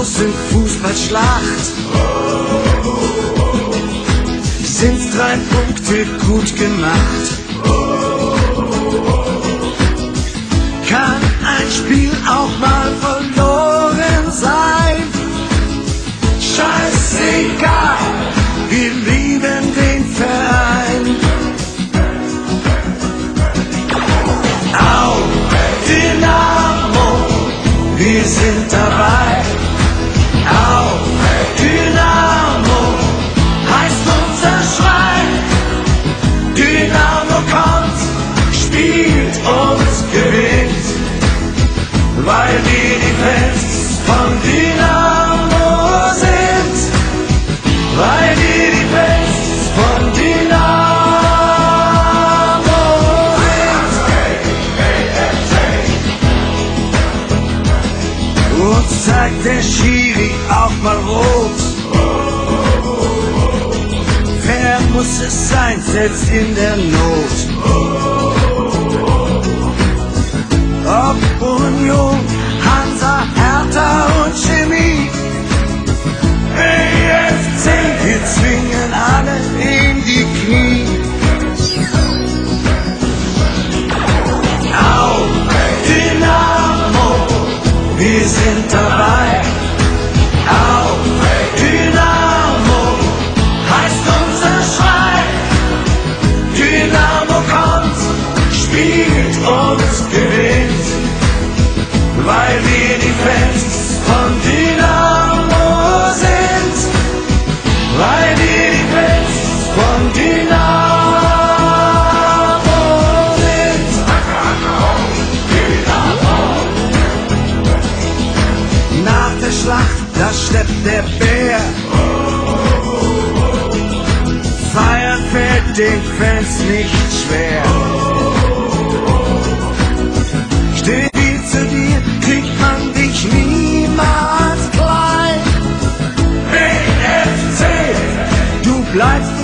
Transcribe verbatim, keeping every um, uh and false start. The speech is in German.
großen Fußballschlacht sind's drei Punkte gut gemacht. Kann ein Spiel auch mal verloren sein? Scheißegal, wir lieben den Verein. Au, Dynamo, wir sind dabei. Au, Dynamo, heißt unser Schrei. Dynamo kommt, spielt und gewinnt, weil wir die Fans von Dynamo sind. Weil wir die Fans von Dynamo sind. Und zeigt der Schiri auch mal rot. Wer muss es sein, selbst in der Not? Ob Union, Hansa, Hertha und Chemie, B F C, wir zwingen alle in die Knie. Au, Dynamo, wir sind dabei. Au, Dynamo, heißt unser Schrei. Dynamo kommt, spielt und gewinnt, weil wir die Fans von Dynamo sind. Weil wir die Fans von Dynamo sind. Nach der Schlacht, da steppt der Bär. Feiern fällt den Fans nicht schwer. Steh wie zu dir, kriegt man dich niemals klein. B F C, du bleibst